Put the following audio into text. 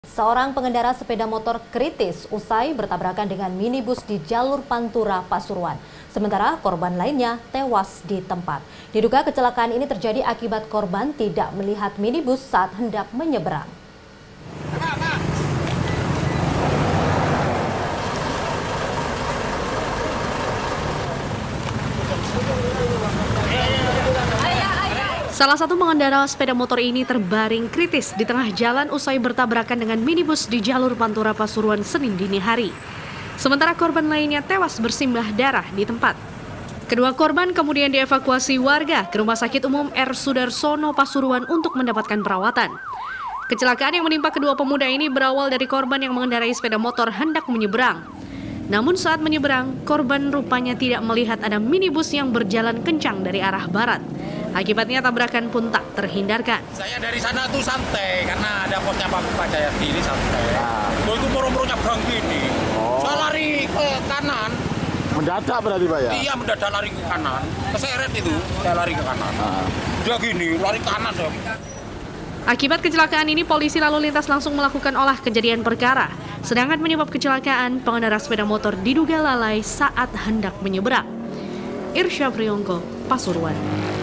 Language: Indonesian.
Seorang pengendara sepeda motor kritis usai bertabrakan dengan minibus di jalur Pantura, Pasuruan. Sementara korban lainnya tewas di tempat. Diduga kecelakaan ini terjadi akibat korban tidak melihat minibus saat hendak menyeberang. Salah satu pengendara sepeda motor ini terbaring kritis di tengah jalan usai bertabrakan dengan minibus di jalur Pantura Pasuruan Senin dini hari. Sementara korban lainnya tewas bersimbah darah di tempat. Kedua korban kemudian dievakuasi warga ke Rumah Sakit Umum R. Sudarsono Pasuruan untuk mendapatkan perawatan. Kecelakaan yang menimpa kedua pemuda ini berawal dari korban yang mengendarai sepeda motor hendak menyeberang. Namun saat menyeberang, korban rupanya tidak melihat ada minibus yang berjalan kencang dari arah barat. Akibatnya tabrakan pun tak terhindarkan. Saya dari sana tuh santai karena ada posnya Pak Jayadi ini santai. Itu moro-moro nyebrang gini. Saya lari ke kanan. Mendadak berarti Pak ya? Iya mendadak lari ke kanan. Keseret itu saya lari ke kanan. Dia gini lari ke kanan dong. Akibat kecelakaan ini polisi lalu lintas langsung melakukan olah kejadian perkara. Sedangkan penyebab kecelakaan pengendara sepeda motor diduga lalai saat hendak menyeberang. Irsya Priyongko, Pasuruan.